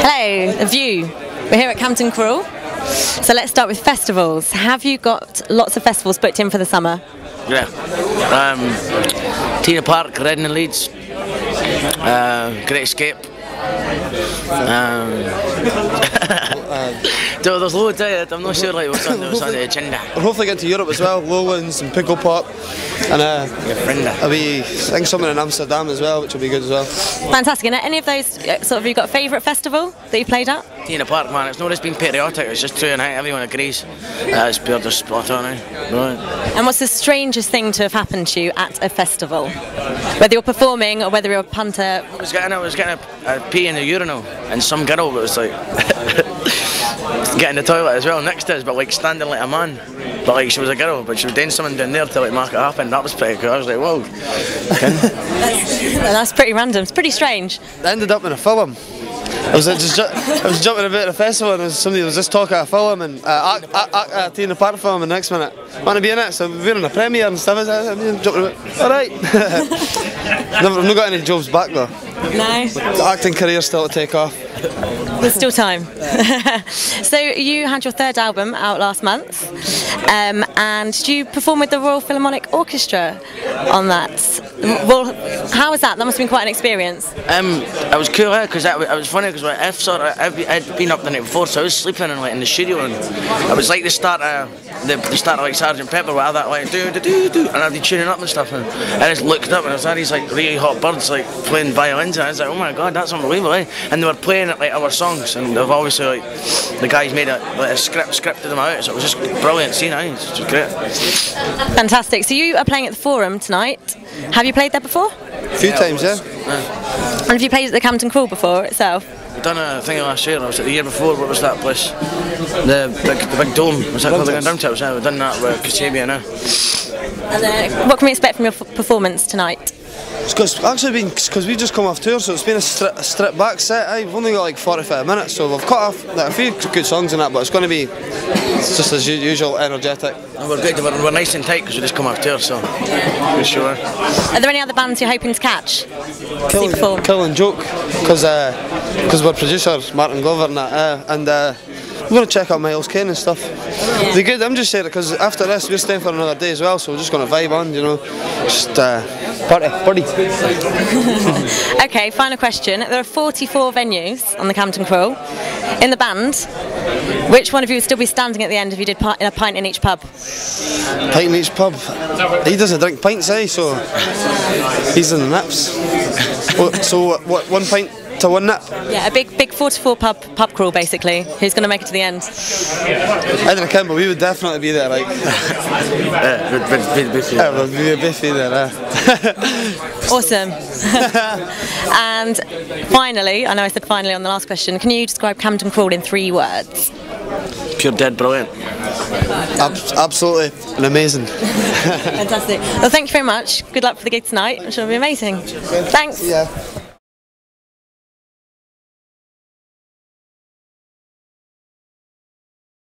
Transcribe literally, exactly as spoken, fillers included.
Hello, The View. We're here at Campden Cruel. So let's start with festivals. Have you got lots of festivals booked in for the summer? Yeah. Um, Tina Park, Reading and Leeds. Uh, Great Escape. Um, there's loads of it. I'm not sure like what's on the, what's on the agenda. We'll hopefully get to Europe as well, Lowlands and Pickle Pop, and uh, I'll be sing something in Amsterdam as well, which will be good as well. Fantastic. And any of those, uh, sort of, have you got a favourite festival that you played at? Tina Park, man. It's not just being patriotic. It's just true, and everyone agrees. Uh, it's pure just spot on, eh? Right. And what's the strangest thing to have happened to you at a festival? Whether you're performing or whether you're a punter? I was getting, I was getting a, a pee in the urinal, and some girl was like getting the toilet as well next to us, but like standing like a man. But like she was a girl, but she was doing something down there to like make it happen. That was pretty cool. I was like, whoa. that's, that's pretty random. It's pretty strange. I ended up in a film. I was just I was jumping about at a festival, and was, somebody was just talking at a film, and uh, act, act, act, uh, Tina Park film, and the next minute, want to be in it? So we're in a premiere and stuff. I was jumping about. All right. Never, I've not got any jobs back though. No. The acting career's still to take off. There's still time. So you had your third album out last month, um, and did you perform with the Royal Philharmonic Orchestra on that? Well, how was that? That must have been quite an experience. Um, it was cool, because it was funny because like, I've sort of I've, I'd been up the night before, so I was sleeping in like in the studio, and it was like the start of the, the start of like Sergeant Pepper, where that like do do do do, and I'd be tuning up and stuff, and I just looked up and I was had these like really hot birds like playing violins, and I was like, oh my god, that's unbelievable, eh? And they were playing it like our songs, and they've obviously like the guys made a, like, a script scripted them out, so it was just brilliant scene, eh? It's just great. Fantastic. So you are playing at the Forum tonight. Have you played there before? A few yeah, times, yeah. yeah. And have you played at the Campden Cruel before itself? I've done a thing last year. I was at the year before. What was that place? The big, the big dome. Was that called the Drum Tips? I've done that with Kasabian now. And uh, what can we expect from your f performance tonight? It's actually been because we've just come off tour, so it's been a, stri a stripped back set. Aye, we've only got like forty-five minutes, so we've cut off like, a few good songs in that, but it's going to be it's just as usual, energetic. And we're good. We're, we're nice and tight because we just come off tour, so for sure. Are there any other bands you're hoping to catch? Kill, and, Kill and Joke, because because uh, we're producers, Martin Glover and that, uh, and. Uh, We're going to check out Miles Kane and stuff. Yeah. They're good. I'm just saying it because after this we're staying for another day as well, so we're just going to vibe on, you know. Just uh, party, party. Okay, final question. There are forty-four venues on the Campden Cruel. In the band, which one of you would still be standing at the end if you did a pint in each pub? Pint in each pub? He doesn't drink pints, eh? So he's in the nips. So what? One pint to one nip? Yeah, a big, big forty-four pub pub crawl basically. Who's going to make it to the end? I don't know, but we would definitely be there, like. Yeah, we'd, we'd, we'd, we'd, yeah, we'd be a biffy there. Eh? Awesome. And finally, I know I said finally on the last question. Can you describe Campden Cruel in three words? Pure dead brilliant. Ab absolutely and amazing. Fantastic. Well, thank you very much. Good luck for the gig tonight. I'm sure it'll be amazing. Thanks. Yeah.